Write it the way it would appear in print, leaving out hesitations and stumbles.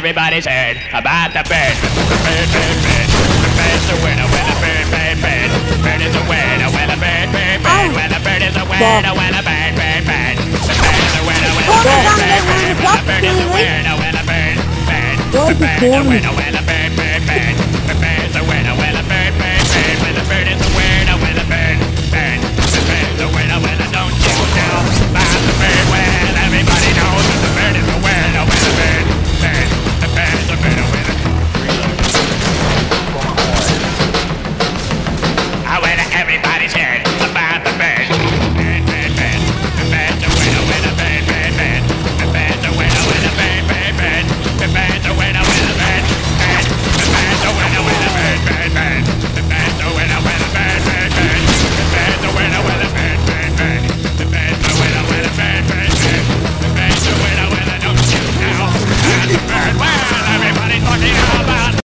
everybody's heard about the bird. Bird, bird, bird. The bird's a winner when a bird, bird, bird. Bird is a winner when a bird, bird, bird. When a bird is a winner when a bird, bird, bird. The bird is a winner when a bird, bird, bird. When a bird is a winner when a bird, bird. The bird is a winner when a bird, bird, bird. The bird's a winner when a bird, bird, bird. When the bird is a winner.